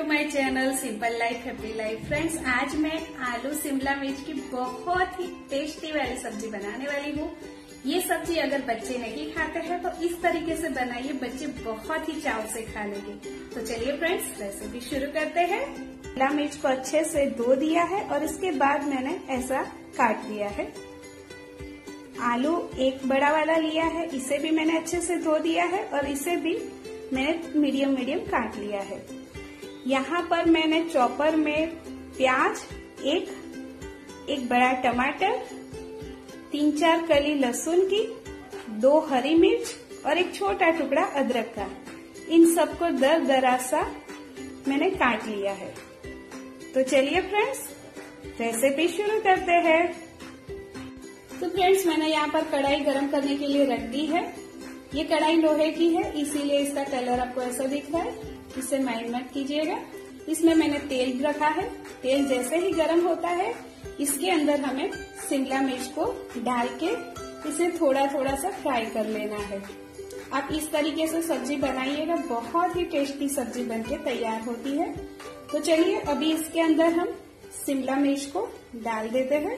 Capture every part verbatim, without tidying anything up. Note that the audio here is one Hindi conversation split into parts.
My channel simple life happy life. Friends, आज मैं आलू शिमला मिर्च की बहुत ही टेस्टी वाली सब्जी बनाने वाली हूँ। ये सब्जी अगर बच्चे नहीं खाते हैं तो इस तरीके से बनाइए, बच्चे बहुत ही चाव से खा लेंगे। तो चलिए फ्रेंड्स, रेसिपी शुरू करते हैं। शिमला मिर्च को अच्छे से धो दिया है और इसके बाद मैंने ऐसा काट दिया है। आलू एक बड़ा वाला लिया है, इसे भी मैंने अच्छे से धो दिया है और इसे भी मैंने मीडियम मीडियम काट लिया है। यहाँ पर मैंने चॉपर में प्याज, एक एक बड़ा टमाटर, तीन चार कली लहसुन की, दो हरी मिर्च और एक छोटा टुकड़ा अदरक का, इन सबको दर दरा सा मैंने काट लिया है। तो चलिए फ्रेंड्स, रेसिपी शुरू करते हैं। तो फ्रेंड्स, मैंने यहाँ पर कढ़ाई गरम करने के लिए रख दी है। ये कढ़ाई लोहे की है, इसीलिए इसका कलर आपको ऐसा दिख रहा है। इसे माइंड मत कीजिएगा। इसमें मैंने तेल रखा है। तेल जैसे ही गर्म होता है, इसके अंदर हमें शिमला मिर्च को डाल के इसे थोड़ा थोड़ा सा फ्राई कर लेना है। आप इस तरीके से सब्जी बनाइएगा, बहुत ही टेस्टी सब्जी बनके तैयार होती है। तो चलिए अभी इसके अंदर हम शिमला मिर्च को डाल देते हैं।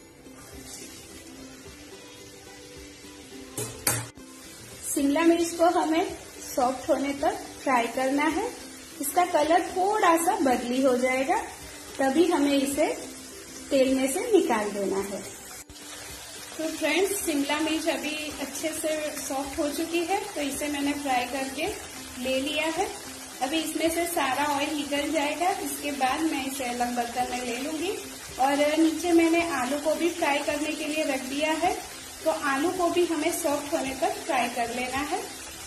शिमला मिर्च को हमें सॉफ्ट होने तक फ्राई करना है। इसका कलर थोड़ा सा बदली हो जाएगा, तभी हमें इसे तेल में से निकाल देना है। तो फ्रेंड्स, शिमला मिर्च अभी अच्छे से सॉफ्ट हो चुकी है, तो इसे मैंने फ्राई करके ले लिया है। अभी इसमें से सारा ऑयल निकल जाएगा। इसके बाद मैं इसे अलग बर्तन में ले लूंगी। और नीचे मैंने आलू को भी फ्राई करने के लिए रख दिया है। तो आलू को भी हमें सॉफ्ट होने तक फ्राई कर लेना है।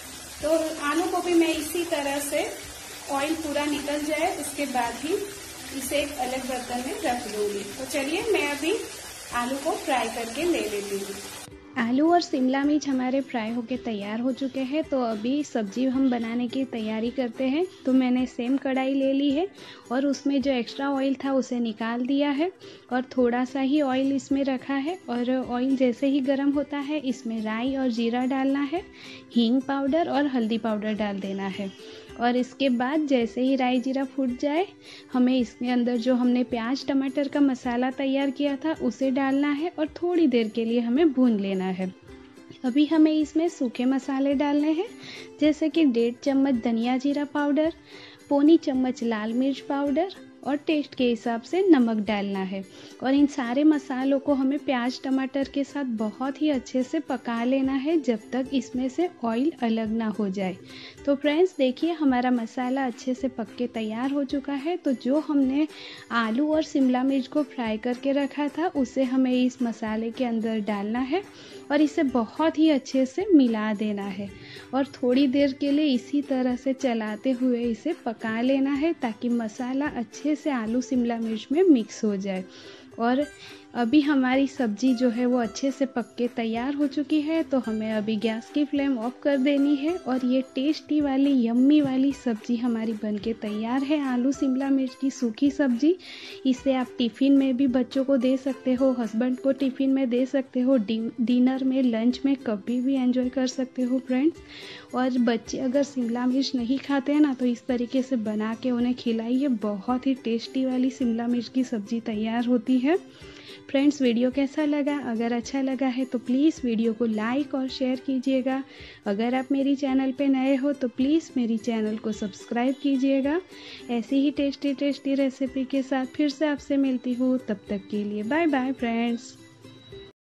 तो आलू को भी मैं इसी तरह से ऑयल पूरा निकल जाए, उसके बाद ही इसे एक अलग बर्तन में रख लूंगी। तो चलिए मैं अभी आलू को फ्राई करके ले लेती हूँ। आलू और शिमला मिर्च हमारे फ्राई होके तैयार हो चुके हैं। तो अभी सब्जी हम बनाने की तैयारी करते हैं। तो मैंने सेम कढ़ाई ले ली है और उसमें जो एक्स्ट्रा ऑयल था उसे निकाल दिया है और थोड़ा सा ही ऑयल इसमें रखा है। और ऑयल जैसे ही गर्म होता है, इसमें राई और जीरा डालना है, हींग पाउडर और हल्दी पाउडर डाल देना है। और इसके बाद जैसे ही राई जीरा फूट जाए, हमें इसके अंदर जो हमने प्याज टमाटर का मसाला तैयार किया था उसे डालना है और थोड़ी देर के लिए हमें भून लेना है। अभी हमें इसमें सूखे मसाले डालने हैं, जैसे कि डेढ़ चम्मच धनिया जीरा पाउडर, पौनी चम्मच लाल मिर्च पाउडर और टेस्ट के हिसाब से नमक डालना है। और इन सारे मसालों को हमें प्याज टमाटर के साथ बहुत ही अच्छे से पका लेना है, जब तक इसमें से ऑयल अलग ना हो जाए। तो फ्रेंड्स देखिए, हमारा मसाला अच्छे से पक के तैयार हो चुका है। तो जो हमने आलू और शिमला मिर्च को फ्राई करके रखा था, उसे हमें इस मसाले के अंदर डालना है और इसे बहुत ही अच्छे से मिला देना है। और थोड़ी देर के लिए इसी तरह से चलाते हुए इसे पका लेना है, ताकि मसाला अच्छे से आलू शिमला मिर्च में मिक्स हो जाए। और अभी हमारी सब्जी जो है वो अच्छे से पक के तैयार हो चुकी है। तो हमें अभी गैस की फ्लेम ऑफ कर देनी है और ये टेस्टी वाली यम्मी वाली सब्जी हमारी बनके तैयार है। आलू शिमला मिर्च की सूखी सब्जी। इसे आप टिफ़िन में भी बच्चों को दे सकते हो, हस्बैंड को टिफ़िन में दे सकते हो, डिनर में, लंच में, कभी भी एंजॉय कर सकते हो फ्रेंड्स। और बच्चे अगर शिमला मिर्च नहीं खाते हैं ना, तो इस तरीके से बना के उन्हें खिलाइए। बहुत ही टेस्टी वाली शिमला मिर्च की सब्जी तैयार होती है। फ्रेंड्स, वीडियो कैसा लगा? अगर अच्छा लगा है तो प्लीज़ वीडियो को लाइक और शेयर कीजिएगा। अगर आप मेरी चैनल पे नए हो तो प्लीज़ मेरी चैनल को सब्सक्राइब कीजिएगा। ऐसी ही टेस्टी टेस्टी रेसिपी के साथ फिर से आपसे मिलती हूँ। तब तक के लिए बाय बाय फ्रेंड्स।